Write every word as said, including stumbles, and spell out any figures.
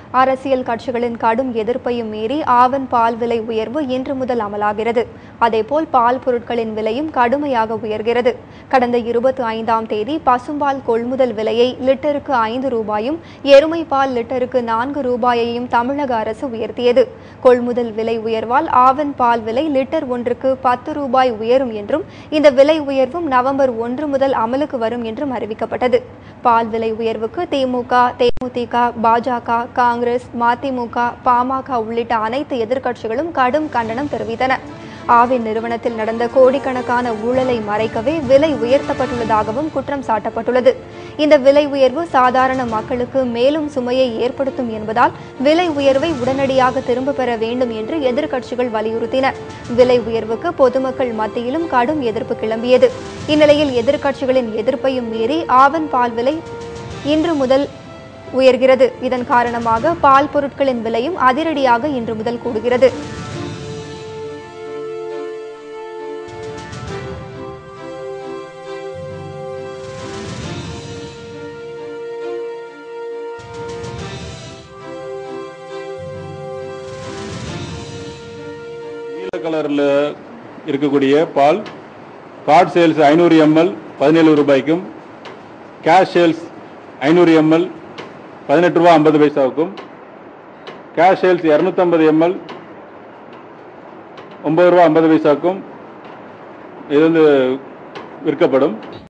அரசியல் கட்சிகளின் கடும் எதிர்ப்பையும் மீறி ஆவின் பால் விலை உயர்வு இன்று முதல் அமலாகிறது. அதேபோல் பால் பொருட்களின் விலையும் கடுமையாக உயர்கிறது. கடந்த இருபத்தி ஐந்தாம் தேதி பசும்பால் கொள்முதல் விலையை லிட்டருக்கு ஐந்து ரூபாயும் எருமை பால் லிட்டருக்கு நான்கு ரூபாயையும் தமிழக அரசு உயர்த்தியது. கொள்முதல் விலை உயர்வால் ஆவின் பால் விலை லிட்டர் ஒன்றுக்கு பத்து ரூபாய் உயரும் என்றும் இந்த விலை உயர்வும் நவம்பர் ஒன்று முதல் அமலுக்கு வரும் என்றும் அறிவிக்கப்பட்டது. பால் விலை உயர்வுக்கு திமுக, தேமுதிக, பாஜக, காங்கிரஸ், மதிமுக, பாமக உள்ளிட்ட அனைத்து எதிர்க்கட்சிகளும் கடும் கண்டனம் தெரிவித்தன. ஆவின் நிறுவனத்தில் நடந்த கோடிக்கணக்கான ஊழலை மறைக்கவே விலை உயர்த்தப்பட்டுள்ளதாகவும் குற்றம் சாட்டப்பட்டுள்ளது. இந்த விலை உயர்வு சாதாரண மக்களுக்கு மேலும் சுமையை ஏற்படுத்தும் என்பதால் விலை உயர்வை உடனடியாக திரும்ப பெற வேண்டும் என்று எதிர்க்கட்சிகள் வலியுறுத்தின. விலை உயர்வுக்கு பொதுமக்கள் மத்தியிலும் கடும் எதிர்ப்பு கிளம்பியது. இந்நிலையில் எதிர்க்கட்சிகளின் எதிர்ப்பையும் மீறி ஆவின் பால் விலை இன்று முதல் உயர்கிறது. இதன் காரணமாக பால் பொருட்களின் விலையும் அதிரடியாக இன்று முதல் கூடுகிறது. கலரில் இருக்கக்கூடிய பால் கார்டு சேல்ஸ் ஐநூறு எம்எல் பதினேழு ரூபாய்க்கும், கேஷ் சேல்ஸ் ஐநூறு எம்எல் பதினெட்டு ரூபா ஐம்பது பைசாவுக்கும், கேஷ் சேல்ஸ் இரநூத்தம்பது எம்எல் ஒன்பது ரூபா ஐம்பது பைசாவுக்கும் இது வந்து விற்கப்படும்.